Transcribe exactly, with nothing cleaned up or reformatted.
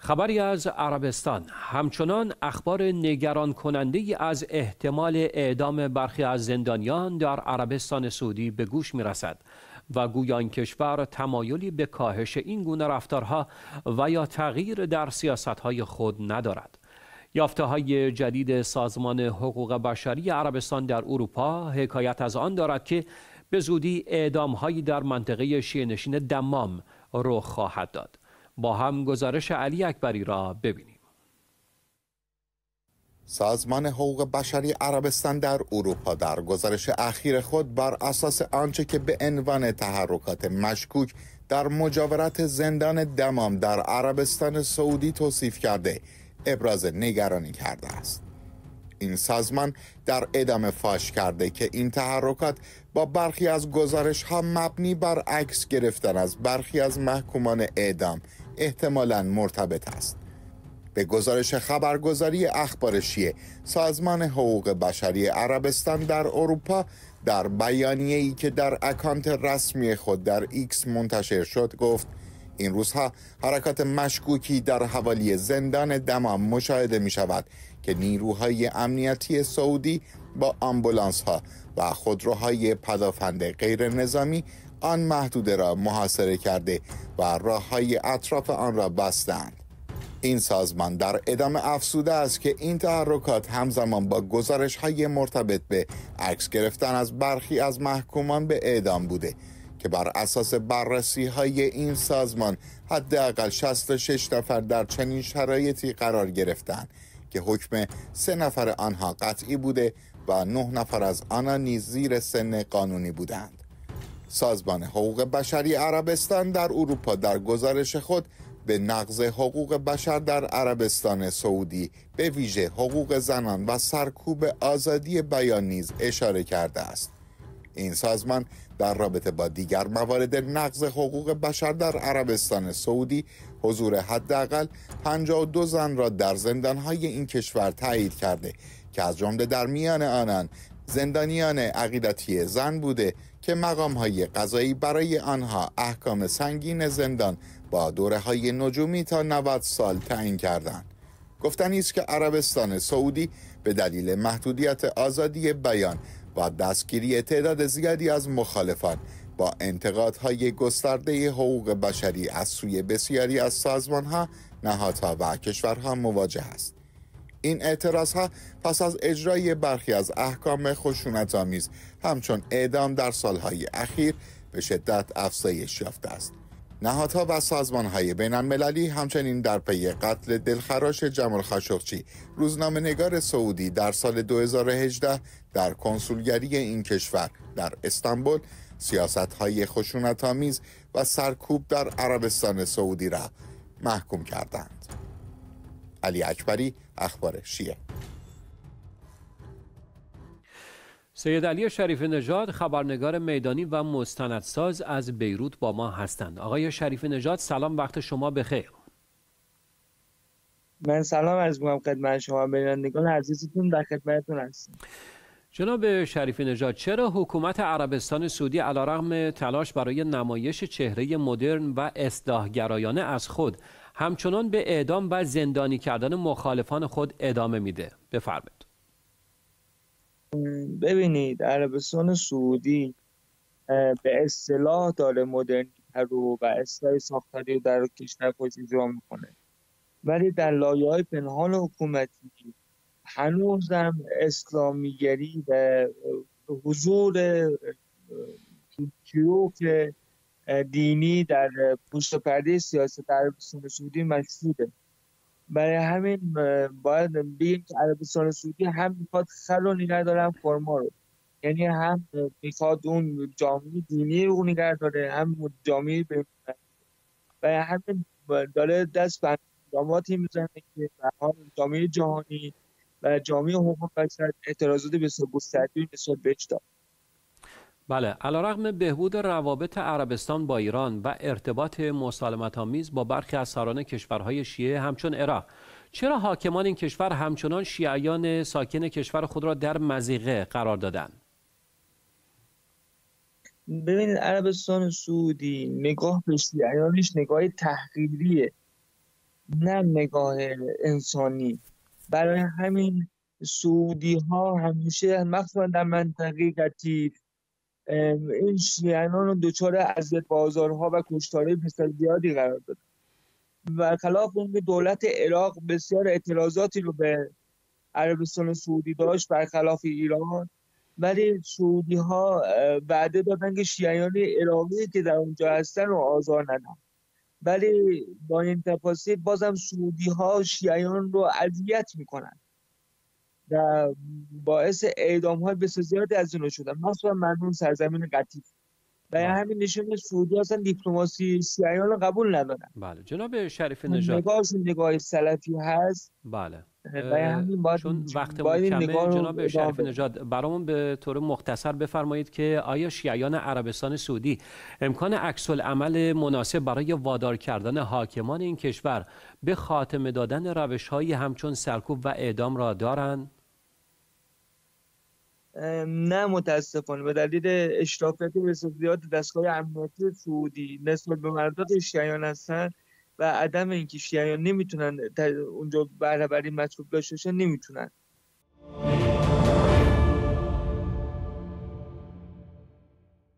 خبری از عربستان. همچنان اخبار نگران کننده ای از احتمال اعدام برخی از زندانیان در عربستان سعودی به گوش می رسد و گویا این کشور تمایلی به کاهش این گونه رفتارها و یا تغییر در سیاستهای خود ندارد. یافته‌های جدید سازمان حقوق بشری عربستان در اروپا حکایت از آن دارد که به زودی اعدام‌هایی در منطقه شیعه‌نشین دمام رخ خواهد داد. با هم گزارش علی اکبری را ببینیم. سازمان حقوق بشری عربستان در اروپا در گزارش اخیر خود بر اساس آنچه که به عنوان تحرکات مشکوک در مجاورت زندان دمام در عربستان سعودی توصیف کرده ابراز نگرانی کرده است. این سازمان در ادامه فاش کرده که این تحرکات با برخی از گزارش ها مبنی بر عکس گرفتن از برخی از محکومان اعدام احتمالاً مرتبط است. به گزارش خبرگزاری اخبار شیعه، سازمان حقوق بشری عربستان در اروپا در بیانیه‌ای که در اکانت رسمی خود در ایکس منتشر شد گفت این روزها حرکات مشکوکی در حوالی زندان دمام مشاهده می شود که نیروهای امنیتی سعودی با آمبولانس ها و خودروهای پدافند غیر نظامی آن محدوده را محاصره کرده و راههای اطراف آن را بستند. این سازمان در ادامه افزوده است که این تحرکات همزمان با گزارش های مرتبط به عکس گرفتن از برخی از محکومان به اعدام بوده که بر اساس بررسی های این سازمان حداقل شصت و شش نفر در چنین شرایطی قرار گرفتند که حکم سه نفر آنها قطعی بوده و نه نفر از آنها نیز زیر سن قانونی بودند. سازمان حقوق بشری عربستان در اروپا در گزارش خود به نقض حقوق بشر در عربستان سعودی به ویژه حقوق زنان و سرکوب آزادی بیان نیز اشاره کرده است. این سازمان در رابطه با دیگر موارد نقض حقوق بشر در عربستان سعودی حضور حداقل پنجاه و دو زن را در زندانهای این کشور تایید کرده که از جمله در میان آنان زندانیان عقیدتی زن بوده که مقامهای قضایی برای آنها احکام سنگین زندان با دوره‌های نجومی تا نود سال تعیین کردند. گفتنی است که عربستان سعودی به دلیل محدودیت آزادی بیان و دستگیری تعداد زیادی از مخالفان با انتقادهای گسترده حقوق بشری از سوی بسیاری از سازمانها، نهادها و کشورها مواجه است. این اعتراضها پس از اجرای برخی از احکام خشونت‌آمیز همچون اعدام در سالهای اخیر به شدت افزایش یافته است. نهادها و سازمان‌های بین‌المللی همچنین در پی قتل دلخراش جمال خاشقچی، روزنامه‌نگار سعودی، در سال دو هزار و هجده در کنسولگری این کشور در استانبول، سیاست‌های خشونت‌آمیز و سرکوب در عربستان سعودی را محکوم کردند. علی اکبری، اخبار شیعه. سید علی شریفی نژاد، خبرنگار میدانی و مستندساز از بیروت با ما هستند. آقای شریفی نژاد، سلام، وقت شما بخیر. من سلام عرض می‌کنم خدمت شما بینندگان عزیزتون، در خدمتتون هستم. جناب شریفی نژاد، چرا حکومت عربستان سعودی علیرغم تلاش برای نمایش چهره مدرن و اصلاح‌گرایانه از خود همچنان به اعدام و زندانی کردن مخالفان خود ادامه میده؟ بفرمایید. ببینید، عربستان سعودی به اصطلاح داره مدرنیته رو و اصلاح ساختاری رو در کشور خودش اجرا میکنه، ولی در لایه‌های پنهان حکومتی هنوزم اسلامیگری و حضور شیوخ دینی در پشت پرده سیاست عربستان سعودی مشهوده. برای همین باید بگیم که عربستان سعودی هم میخواد خل و نگه داره هم فرما رو، یعنی هم میخواد اون جامعه دینی رو نگه داره هم جامعه بین، برای همین داره دست به اقداماتی میزنه که جامعه جهانی و جامعه حقوق بشر اعتراضات بسیار گسترده‌ای نسبت بهش داره. بله، علیرغم بهبود روابط عربستان با ایران و ارتباط مسالمت‌آمیز با برخی از سران کشورهای شیعه همچون عراق، چرا حاکمان این کشور همچنان شیعیان ساکن کشور خود را در مضیقه قرار دادند؟ ببینید، عربستان سعودی نگاه به شیعیانش نگاه تحقیریه. نه نگاه انسانی. برای همین سعودی ها همیشه مخصوصا در منطقه قطیف این شیعیان رو دچار اذیت و آزارها و کشتارهای بسیار زیادی قرار داد. برخلاف اینکه دولت عراق بسیار اعتراضاتی رو به عربستان سعودی داشت برخلاف ایران، ولی سعودی ها وعده دادن که شیعیان عراقی که در اونجا هستن رو آزار ندن، ولی با این تفاصیل بازم سعودی ها شیعیان رو اذیت میکنن و باعث اعدام های بسیار زیادی از اونها شدن، مثلا مردم سرزمین قطیف. و همین نشون سعودی اصلا دیپلماسی شیعیان رو قبول ندارن. بله جناب شریف نژاد، نگاهشون نگاه سلفی هست. بله و همین باید چون باید وقتمون این کمه، نگاه جناب شریف رو نژاد برامون به طور مختصر بفرمایید که آیا شیعیان عربستان سعودی امکان عکس العمل مناسب برای وادار کردن حاکمان این کشور به خاتمه دادن روش‌هایی همچون سرکوب و اعدام را دارند؟ نه متاسفانه به دلیل اشرافیت بسیار زیاد دستگاه امنیتی سعودی نسبت به مردم شیعیان هستن و عدم اینکه شیعیان نمیتونن اونجا برابری مطلوب داشته باشن نمیتونن